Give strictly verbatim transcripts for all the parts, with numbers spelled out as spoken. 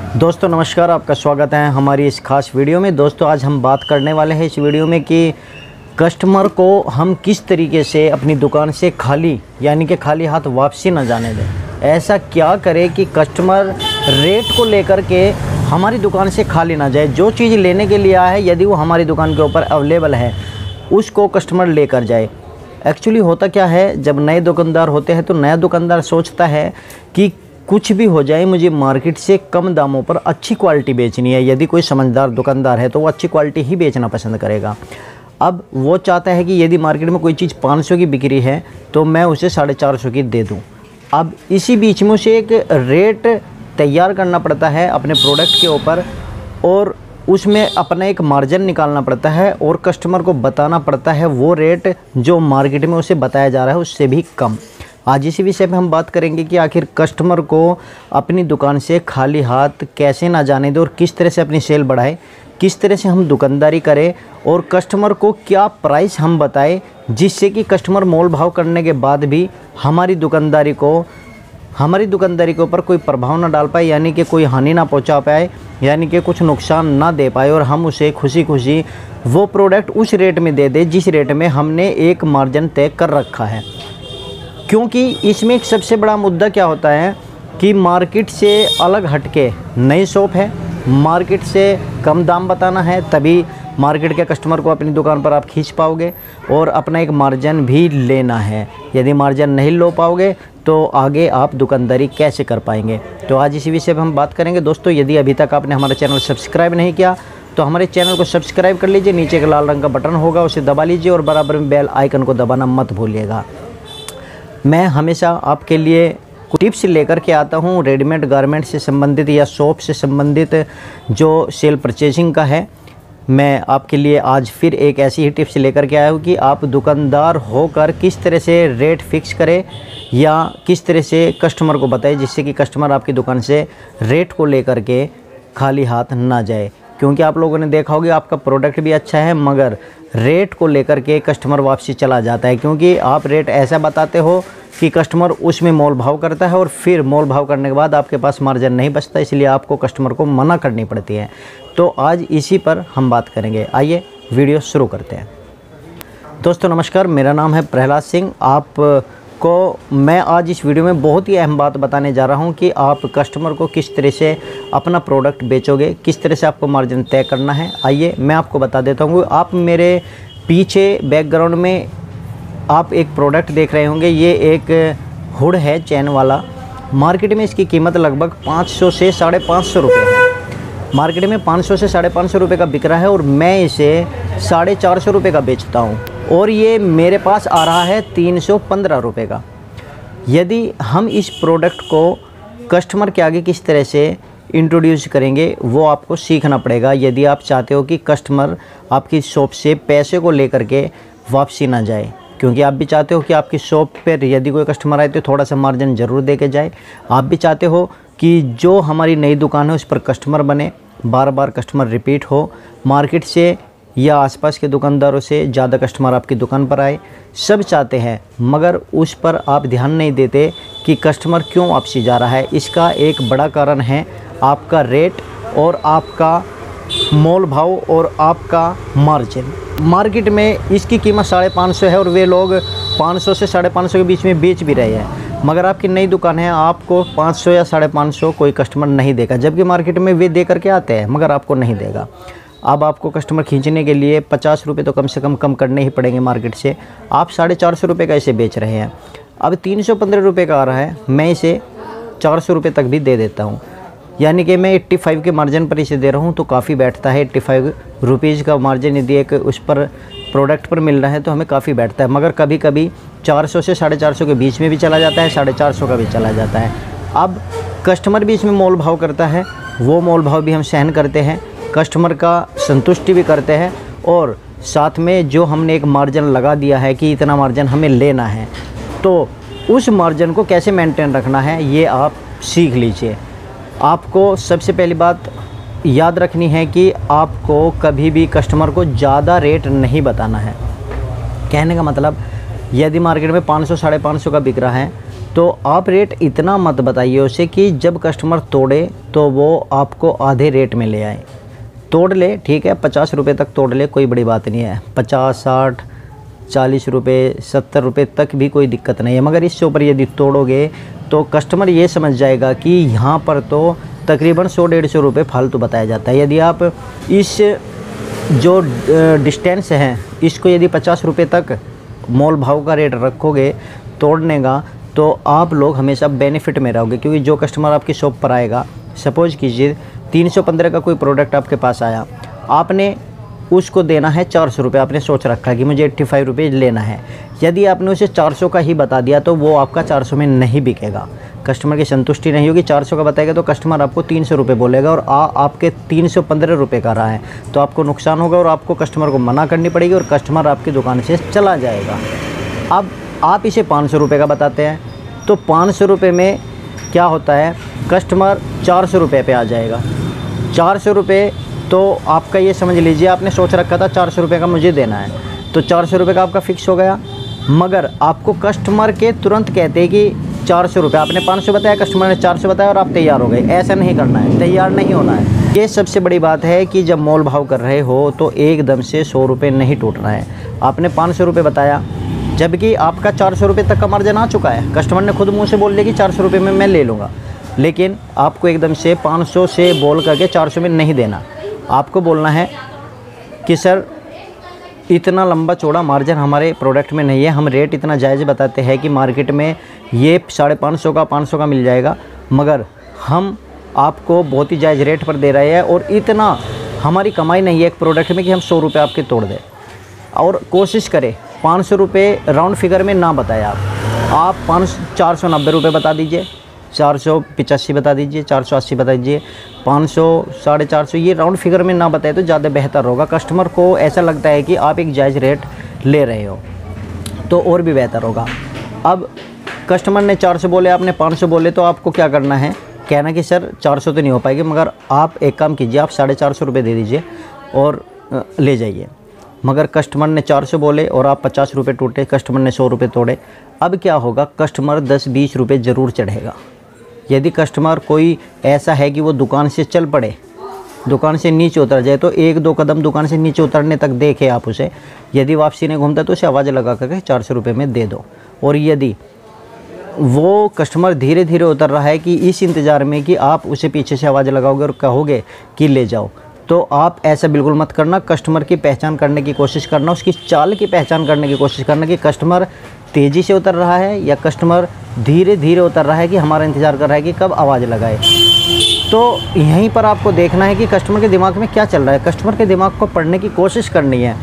दोस्तों नमस्कार, आपका स्वागत है हमारी इस खास वीडियो में। दोस्तों आज हम बात करने वाले हैं इस वीडियो में कि कस्टमर को हम किस तरीके से अपनी दुकान से खाली यानी कि खाली हाथ वापसी न जाने दें। ऐसा क्या करें कि कस्टमर रेट को लेकर के हमारी दुकान से खाली ना जाए। जो चीज़ लेने के लिए आया है यदि वो हमारी दुकान के ऊपर अवेलेबल है उसको कस्टमर लेकर जाए। एक्चुअली होता क्या है, जब नए दुकानदार होते हैं तो नया दुकानदार सोचता है कि कुछ भी हो जाए मुझे मार्केट से कम दामों पर अच्छी क्वालिटी बेचनी है। यदि कोई समझदार दुकानदार है तो वो अच्छी क्वालिटी ही बेचना पसंद करेगा। अब वो चाहता है कि यदि मार्केट में कोई चीज़ पाँच सौ की बिक्री है तो मैं उसे साढ़े चार सौ की दे दूँ। अब इसी बीच में उसे एक रेट तैयार करना पड़ता है अपने प्रोडक्ट के ऊपर और उसमें अपना एक मार्जिन निकालना पड़ता है और कस्टमर को बताना पड़ता है वो रेट जो मार्केट में उसे बताया जा रहा है उससे भी कम। आज इसी विषय पे हम बात करेंगे कि आखिर कस्टमर को अपनी दुकान से खाली हाथ कैसे ना जाने दें और किस तरह से अपनी सेल बढ़ाए, किस तरह से हम दुकानदारी करें और कस्टमर को क्या प्राइस हम बताएं जिससे कि कस्टमर मोल भाव करने के बाद भी हमारी दुकानदारी को हमारी दुकानदारी के ऊपर कोई प्रभाव ना डाल पाए, यानी कि कोई हानि ना पहुंचा पाए, यानी कि कुछ नुकसान ना दे पाए और हम उसे खुशी खुशी वो प्रोडक्ट उस रेट में दे दें जिस रेट में हमने एक मार्जिन तय कर रखा है। क्योंकि इसमें एक सबसे बड़ा मुद्दा क्या होता है कि मार्केट से अलग हटके नई शॉप है, मार्केट से कम दाम बताना है, तभी मार्केट के कस्टमर को अपनी दुकान पर आप खींच पाओगे और अपना एक मार्जिन भी लेना है। यदि मार्जिन नहीं लो पाओगे तो आगे आप दुकानदारी कैसे कर पाएंगे। तो आज इसी विषय पर हम बात करेंगे। दोस्तों यदि अभी तक आपने हमारा चैनल सब्सक्राइब नहीं किया तो हमारे चैनल को सब्सक्राइब कर लीजिए। नीचे का लाल रंग का बटन होगा उसे दबा लीजिए और बराबर में बेल आइकन को दबाना मत भूलिएगा। मैं हमेशा आपके लिए टिप्स लेकर के आता हूँ रेडीमेड गारमेंट से संबंधित या शॉप से संबंधित जो सेल परचेजिंग का है। मैं आपके लिए आज फिर एक ऐसी ही टिप्स लेकर के आया हूँ कि आप दुकानदार होकर किस तरह से रेट फिक्स करें या किस तरह से कस्टमर को बताएं जिससे कि कस्टमर आपकी दुकान से रेट को लेकर के खाली हाथ ना जाए। क्योंकि आप लोगों ने देखा होगा आपका प्रोडक्ट भी अच्छा है मगर रेट को लेकर के कस्टमर वापसी चला जाता है, क्योंकि आप रेट ऐसा बताते हो कि कस्टमर उसमें मोल भाव करता है और फिर मोल भाव करने के बाद आपके पास मार्जिन नहीं बचता, इसलिए आपको कस्टमर को मना करनी पड़ती है। तो आज इसी पर हम बात करेंगे। आइए वीडियो शुरू करते हैं। दोस्तों नमस्कार, मेरा नाम है प्रहलाद सिंह। आप को मैं आज इस वीडियो में बहुत ही अहम बात बताने जा रहा हूं कि आप कस्टमर को किस तरह से अपना प्रोडक्ट बेचोगे, किस तरह से आपको मार्जिन तय करना है। आइए मैं आपको बता देता हूं। आप मेरे पीछे बैकग्राउंड में आप एक प्रोडक्ट देख रहे होंगे, ये एक हुड है चैन वाला। मार्केट में इसकी कीमत लगभग पाँच सौ से साढ़े पाँच सौ रुपये है। मार्केट में पाँच सौ से साढ़े पाँच सौ रुपये का बिक रहा है और मैं इसे साढ़े चार सौ रुपये का बेचता हूँ और ये मेरे पास आ रहा है तीन सौ पंद्रह रुपये का। यदि हम इस प्रोडक्ट को कस्टमर के आगे किस तरह से इंट्रोड्यूस करेंगे वो आपको सीखना पड़ेगा यदि आप चाहते हो कि कस्टमर आपकी शॉप से पैसे को लेकर के वापसी ना जाए। क्योंकि आप भी चाहते हो कि आपकी शॉप पर यदि कोई कस्टमर आए तो थोड़ा सा मार्जिन ज़रूर दे के जाए। आप भी चाहते हो कि जो हमारी नई दुकान है उस पर कस्टमर बने, बार बार कस्टमर रिपीट हो, मार्केट से या आसपास के दुकानदारों से ज़्यादा कस्टमर आपकी दुकान पर आए। सब चाहते हैं मगर उस पर आप ध्यान नहीं देते कि कस्टमर क्यों वापसी जा रहा है। इसका एक बड़ा कारण है आपका रेट और आपका मोल भाव और आपका मार्जिन। मार्केट में इसकी कीमत साढ़े पाँच सौ है और वे लोग पाँच सौ से साढ़े पाँच सौ के बीच में बेच भी रहे हैं, मगर आपकी नई दुकान है, आपको पाँच सौ या साढ़े पाँच सौ कोई कस्टमर नहीं देगा, जबकि मार्केट में वे दे करके आते हैं मगर आपको नहीं देगा। अब आपको कस्टमर खींचने के लिए पचास रुपये तो कम से कम कम करने ही पड़ेंगे मार्केट से। आप साढ़े चार सौ रुपये का इसे बेच रहे हैं, अब तीन सौ पंद्रह रुपये का आ रहा है, मैं इसे चार सौ रुपये तक भी दे देता हूँ, यानी कि मैं पचासी के मार्जिन पर इसे दे रहा हूँ तो काफ़ी बैठता है। पचासी रुपीज़ का मार्जिन यदि एक उस पर प्रोडक्ट पर मिल रहा है तो हमें काफ़ी बैठता है, मगर कभी कभी चार सौ से साढ़े चार सौ के बीच में भी चला जाता है, साढ़े चार सौ का भी चला जाता है। अब कस्टमर भी इसमें मोल भाव करता है, वो मोल भाव भी हम सहन करते हैं, कस्टमर का संतुष्टि भी करते हैं और साथ में जो हमने एक मार्जिन लगा दिया है कि इतना मार्जिन हमें लेना है तो उस मार्जिन को कैसे मेंटेन रखना है ये आप सीख लीजिए। आपको सबसे पहली बात याद रखनी है कि आपको कभी भी कस्टमर को ज़्यादा रेट नहीं बताना है। कहने का मतलब यदि मार्केट में पाँच सौ साढ़े पाँच सौ का बिक रहा है तो आप रेट इतना मत बताइए उसे कि जब कस्टमर तोड़े तो वो आपको आधे रेट में ले आए। तोड़ ले, ठीक है, पचास रुपये तक तोड़ ले, कोई बड़ी बात नहीं है। पचास, साठ, चालीस रुपये, सत्तर रुपये तक भी कोई दिक्कत नहीं है, मगर इससे ऊपर यदि तोड़ोगे तो कस्टमर ये समझ जाएगा कि यहाँ पर तो तकरीबन सौ डेढ़ सौ रुपये फालतू बताया जाता है। यदि आप इस जो डिस्टेंस है इसको यदि पचास रुपये तक मोल भाव का रेट रखोगे तोड़ने का, तो आप लोग हमेशा बेनिफिट में रहोगे। क्योंकि जो कस्टमर आपकी शॉप पर आएगा, सपोज कीजिए तीन सौ पंद्रह का कोई प्रोडक्ट आपके पास आया, आपने उसको देना है चार सौ रुपये, आपने सोच रखा कि मुझे एट्टी फाइव रुपये लेना है। यदि आपने उसे चार सौ का ही बता दिया तो वो आपका चार सौ में नहीं बिकेगा, कस्टमर की संतुष्टि नहीं होगी। चार सौ का बताएगा तो कस्टमर आपको तीन सौ रुपये बोलेगा और आ आपके तीन सौ पंद्रह रुपये का रहा है, तो आपको नुकसान होगा और आपको कस्टमर को मना करनी पड़ेगी और कस्टमर आपकी दुकान से चला जाएगा। अब आप इसे पाँच सौ रुपये का बताते हैं तो पाँच सौ रुपये में क्या होता है, कस्टमर चार सौ रुपये पे आ जाएगा। चार सौ रुपये तो आपका ये समझ लीजिए आपने सोच रखा था चार सौ रुपये का मुझे देना है, तो चार सौ रुपये का आपका फ़िक्स हो गया। मगर आपको कस्टमर के तुरंत कहते हैं कि चार सौ रुपये, आपने पाँच सौ बताया, कस्टमर ने चार सौ बताया और आप तैयार हो गए। ऐसा नहीं करना है, तैयार नहीं होना है। ये सबसे बड़ी बात है कि जब मोल भाव कर रहे हो तो एकदम से सौ रुपये नहीं टूटना है। आपने पाँच सौ रुपये बताया, जबकि आपका चार सौ रुपये तक का मार्जिन आ चुका है, कस्टमर ने खुद मुंह से बोल दिया कि चार सौ रुपये में मैं ले लूँगा, लेकिन आपको एकदम से पाँच सौ से बोल करके चार सौ में नहीं देना। आपको बोलना है कि सर इतना लंबा चौड़ा मार्जिन हमारे प्रोडक्ट में नहीं है, हम रेट इतना जायज़ बताते हैं कि मार्केट में ये साढ़े पाँच सौ का पाँच सौ का मिल जाएगा, मगर हम आपको बहुत ही जायज़ रेट पर दे रहे हैं और इतना हमारी कमाई नहीं है एक प्रोडक्ट में कि हम सौ रुपये आपके तोड़ दें। और कोशिश करें पाँच सौ रुपये राउंड फिगर में ना बताएं, आप आप पाँच चार सौ नब्बे रुपये बता दीजिए, चार सौ पिचासी बता दीजिए, चार सौ अस्सी बता दीजिए, पाँच सौ, साढ़े चार सौ, ये राउंड फिगर में ना बताए तो ज़्यादा बेहतर होगा। कस्टमर को ऐसा लगता है कि आप एक जायज़ रेट ले रहे हो तो और भी बेहतर होगा। अब कस्टमर ने चार सौ बोले, आपने पाँच सौ बोले, तो आपको क्या करना है, कहना कि सर चार सौ तो नहीं हो पाएगी, मगर आप एक काम कीजिए, आप साढ़े चार सौ रुपये दे दीजिए और ले जाइए। मगर कस्टमर ने चार सौ बोले और आप पचास रुपये टूटे, कस्टमर ने सौ रुपये तोड़े, अब क्या होगा, कस्टमर दस बीस रुपये ज़रूर चढ़ेगा। यदि कस्टमर कोई ऐसा है कि वो दुकान से चल पड़े, दुकान से नीचे उतर जाए, तो एक दो कदम दुकान से नीचे उतरने तक देखे आप उसे, यदि वापसी नहीं घूमता तो उसे आवाज़ लगा करके चार सौ रुपये में दे दो। और यदि वो कस्टमर धीरे धीरे उतर रहा है कि इस इंतज़ार में कि आप उसे पीछे से आवाज़ लगाओगे और कहोगे कि ले जाओ, तो आप ऐसा बिल्कुल मत करना। कस्टमर की पहचान करने की कोशिश करना, उसकी चाल की पहचान करने की कोशिश करना कि कस्टमर तेज़ी से उतर रहा है या कस्टमर धीरे धीरे उतर रहा है कि हमारा इंतज़ार कर रहा है कि कब आवाज़ लगाए। तो यहीं पर आपको देखना है कि कस्टमर के दिमाग में क्या चल रहा है, कस्टमर के दिमाग को पढ़ने की कोशिश करनी है,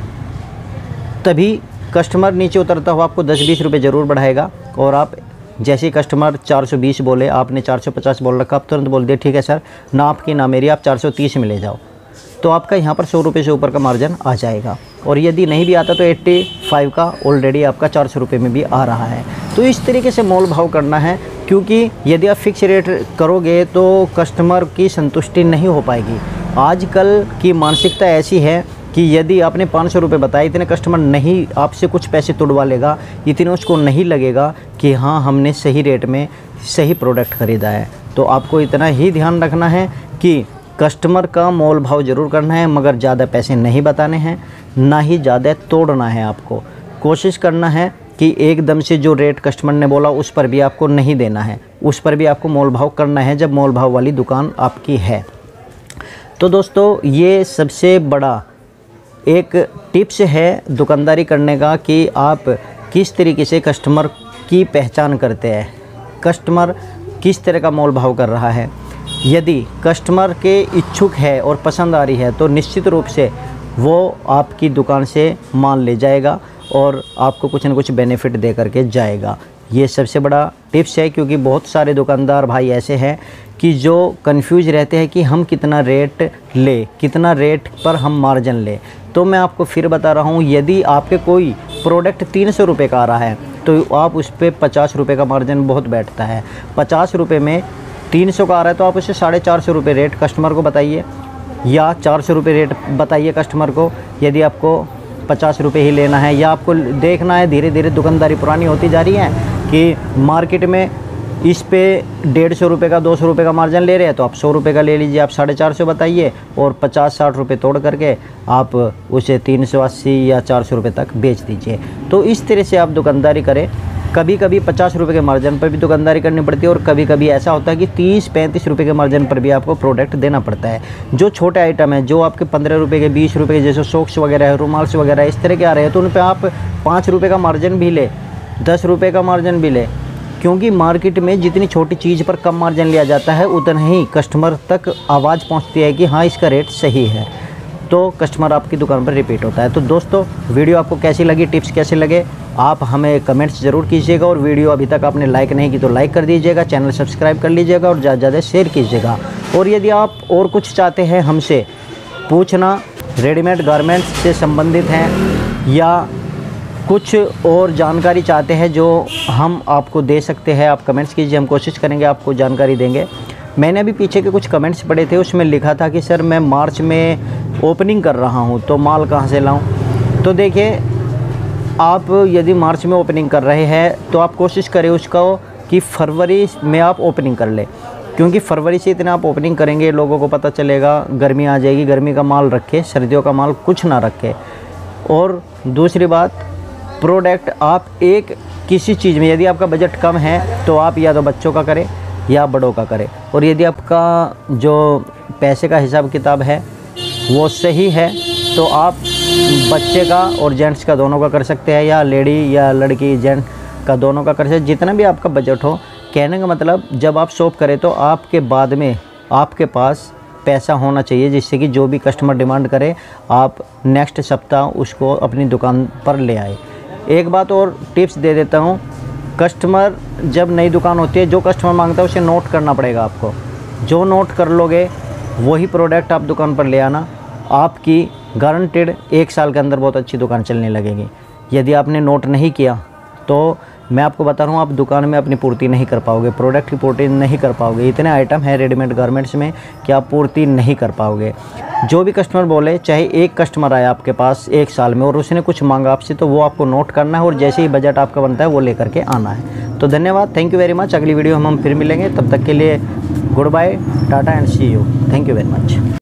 तभी कस्टमर नीचे उतरता हुआ आपको दस बीस रुपये ज़रूर बढ़ाएगा। और आप जैसे ही कस्टमर चार सौ बीस बोले, आपने चार सौ पचास बोल रखा, आप तुरंत बोल दिए ठीक है सर, ना आपकी ना मेरी, आप चार सौ तीस में ले जाओ, तो आपका यहाँ पर सौ रुपये से ऊपर का मार्जिन आ जाएगा। और यदि नहीं भी आता तो पचासी का ऑलरेडी आपका चार सौ रुपये में भी आ रहा है। तो इस तरीके से मोल भाव करना है, क्योंकि यदि आप फिक्स रेट करोगे तो कस्टमर की संतुष्टि नहीं हो पाएगी। आजकल की मानसिकता ऐसी है कि यदि आपने पाँच सौ रुपये बताए, इतने कस्टमर नहीं आपसे कुछ पैसे तुड़वा लेगा, इतने उसको नहीं लगेगा कि हाँ हमने सही रेट में सही प्रोडक्ट ख़रीदा है। तो आपको इतना ही ध्यान रखना है कि कस्टमर का मोल भाव ज़रूर करना है, मगर ज़्यादा पैसे नहीं बताने हैं, ना ही ज़्यादा तोड़ना है। आपको कोशिश करना है कि एकदम से जो रेट कस्टमर ने बोला उस पर भी आपको नहीं देना है, उस पर भी आपको मोल भाव करना है जब मोल भाव वाली दुकान आपकी है। तो दोस्तों ये सबसे बड़ा एक टिप्स है दुकानदारी करने का कि आप किस तरीके से कस्टमर की पहचान करते हैं, कस्टमर किस तरह का मोल भाव कर रहा है। यदि कस्टमर के इच्छुक है और पसंद आ रही है तो निश्चित रूप से वो आपकी दुकान से माल ले जाएगा और आपको कुछ न कुछ बेनिफिट दे करके जाएगा। ये सबसे बड़ा टिप्स है, क्योंकि बहुत सारे दुकानदार भाई ऐसे हैं कि जो कंफ्यूज रहते हैं कि हम कितना रेट ले, कितना रेट पर हम मार्जिन ले। तो मैं आपको फिर बता रहा हूँ, यदि आपके कोई प्रोडक्ट तीन सौ रुपये का आ रहा है तो आप उस पर पचास रुपये का मार्जिन बहुत बैठता है। पचास रुपये में तीन सौ का आ रहा है तो आप उसे साढ़े चार सौ रुपये रेट कस्टमर को बताइए या चार सौ रुपये रेट बताइए कस्टमर को, यदि आपको पचास रुपये ही लेना है। या आपको देखना है धीरे धीरे दुकानदारी पुरानी होती जा रही है कि मार्केट में इस पे डेढ़ सौ रुपये का दो सौ रुपये का मार्जिन ले रहे हैं, तो आप सौ रुपये का ले लीजिए, आप साढ़े चार सौ बताइए और पचास साठ रुपये तोड़ करके आप उसे तीन सौ अस्सी या चार सौ रुपये तक बेच दीजिए। तो इस तरह से आप दुकानदारी करें। कभी कभी पचास रुपये के मार्जिन पर भी दुकानदारी करनी पड़ती है और कभी कभी ऐसा होता है कि तीस पैंतीस रुपये के मार्जिन पर भी आपको प्रोडक्ट देना पड़ता है। जो छोटे आइटम है, जो आपके पंद्रह रुपये के, बीस रुपये के, जैसे सॉक्स वगैरह है, रुमाल्स वगैरह इस तरह के आ रहे हैं, तो उन पर आप पाँच रुपये का मार्जिन भी ले, दस रुपये का मार्जिन भी ले, क्योंकि मार्केट में जितनी छोटी चीज़ पर कम मार्जिन लिया जाता है उतना ही कस्टमर तक आवाज़ पहुंचती है कि हाँ इसका रेट सही है, तो कस्टमर आपकी दुकान पर रिपीट होता है। तो दोस्तों, वीडियो आपको कैसी लगी, टिप्स कैसे लगे, आप हमें कमेंट्स ज़रूर कीजिएगा और वीडियो अभी तक आपने लाइक नहीं की तो लाइक कर दीजिएगा, चैनल सब्सक्राइब कर लीजिएगा और ज़्यादा से ज़्यादा शेयर कीजिएगा। और यदि आप और कुछ चाहते हैं हमसे पूछना, रेडीमेड गारमेंट्स से संबंधित हैं या कुछ और जानकारी चाहते हैं जो हम आपको दे सकते हैं, आप कमेंट्स कीजिए, हम कोशिश करेंगे आपको जानकारी देंगे। मैंने अभी पीछे के कुछ कमेंट्स पढ़े थे, उसमें लिखा था कि सर मैं मार्च में ओपनिंग कर रहा हूं तो माल कहां से लाऊं। तो देखिए, आप यदि मार्च में ओपनिंग कर रहे हैं तो आप कोशिश करें उसका कि फरवरी में आप ओपनिंग कर ले, क्योंकि फरवरी से इतना आप ओपनिंग करेंगे लोगों को पता चलेगा, गर्मी आ जाएगी, गर्मी का माल रखे, सर्दियों का माल कुछ ना रखे। और दूसरी बात, प्रोडक्ट आप एक किसी चीज़ में, यदि आपका बजट कम है तो आप या तो बच्चों का करें या बड़ों का करें, और यदि आपका जो पैसे का हिसाब किताब है वो सही है तो आप बच्चे का और जेंट्स का दोनों का कर सकते हैं, या लेडी या लड़की जेंट का दोनों का कर सकते हैं, जितना भी आपका बजट हो। कहने का मतलब, जब आप शॉप करें तो आपके बाद में आपके पास पैसा होना चाहिए, जिससे कि जो भी कस्टमर डिमांड करे आप नेक्स्ट सप्ताह उसको अपनी दुकान पर ले आए। एक बात और टिप्स दे देता हूँ, कस्टमर जब नई दुकान होती है, जो कस्टमर मांगता है उसे नोट करना पड़ेगा आपको। जो नोट कर लोगे वही प्रोडक्ट आप दुकान पर ले आना, आपकी गारंटेड एक साल के अंदर बहुत अच्छी दुकान चलने लगेगी। यदि आपने नोट नहीं किया तो मैं आपको बता रहा हूँ, आप दुकान में अपनी पूर्ति नहीं कर पाओगे, प्रोडक्ट की पूर्ति नहीं कर पाओगे। इतने आइटम हैं रेडीमेड गारमेंट्स में कि आप पूर्ति नहीं कर पाओगे। जो भी कस्टमर बोले, चाहे एक कस्टमर आया आपके पास एक साल में और उसने कुछ मांगा आपसे, तो वो आपको नोट करना है और जैसे ही बजट आपका बनता है वो लेकर के आना है। तो धन्यवाद, थैंक यू वेरी मच। अगली वीडियो हम हम फिर मिलेंगे, तब तक के लिए good bye, tata and see you. Thank you very much.